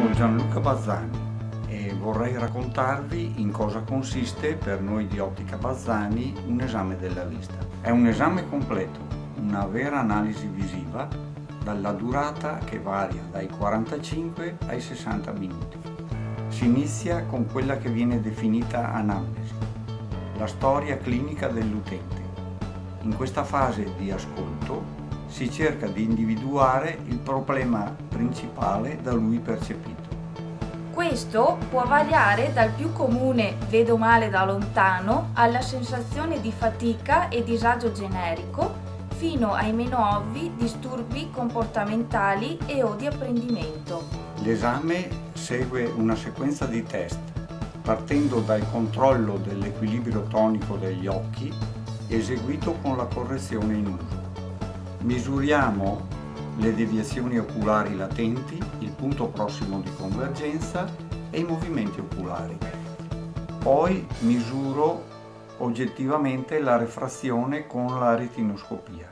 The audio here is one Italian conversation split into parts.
Sono Gianluca Bazzani e vorrei raccontarvi in cosa consiste per noi di Ottica Bazzani un esame della vista. È un esame completo, una vera analisi visiva dalla durata che varia dai 45 ai 60 minuti. Si inizia con quella che viene definita anamnesi, la storia clinica dell'utente. In questa fase di ascolto si cerca di individuare il problema principale da lui percepito. Questo può variare dal più comune vedo male da lontano alla sensazione di fatica e disagio generico fino ai meno ovvi disturbi comportamentali e o di apprendimento. L'esame segue una sequenza di test partendo dal controllo dell'equilibrio tonico degli occhi eseguito con la correzione in uso. Misuriamo le deviazioni oculari latenti, il punto prossimo di convergenza e i movimenti oculari. Poi misuro oggettivamente la refrazione con la retinoscopia.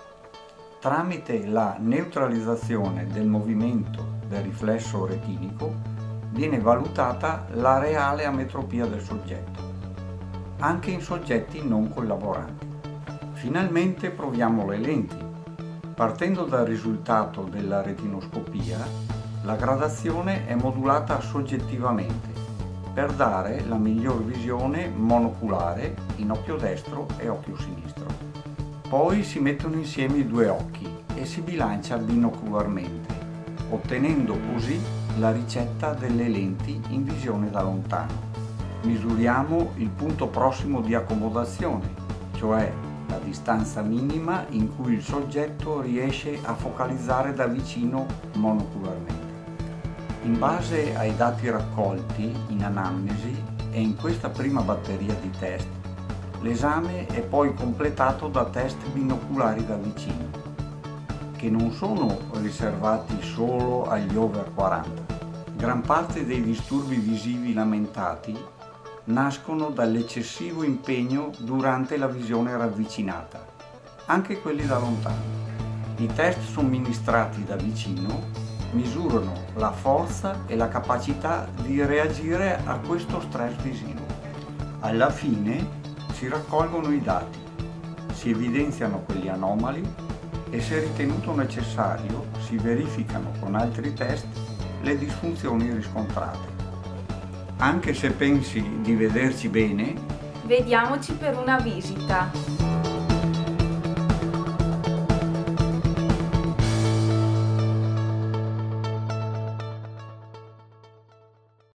Tramite la neutralizzazione del movimento del riflesso retinico viene valutata la reale ametropia del soggetto, anche in soggetti non collaboranti. Finalmente proviamo le lenti. Partendo dal risultato della retinoscopia, la gradazione è modulata soggettivamente per dare la miglior visione monoculare in occhio destro e occhio sinistro. Poi si mettono insieme i due occhi e si bilancia binocularmente, ottenendo così la ricetta delle lenti in visione da lontano. Misuriamo il punto prossimo di accomodazione, cioè la distanza minima in cui il soggetto riesce a focalizzare da vicino monocularmente. In base ai dati raccolti in anamnesi e in questa prima batteria di test, l'esame è poi completato da test binoculari da vicino, che non sono riservati solo agli over 40. Gran parte dei disturbi visivi lamentati nascono dall'eccessivo impegno durante la visione ravvicinata, anche quelli da lontano. I test somministrati da vicino misurano la forza e la capacità di reagire a questo stress visivo. Alla fine si raccolgono i dati, si evidenziano quelli anomali e, se ritenuto necessario, si verificano con altri test le disfunzioni riscontrate. Anche se pensi di vederci bene, Vediamoci per una visita.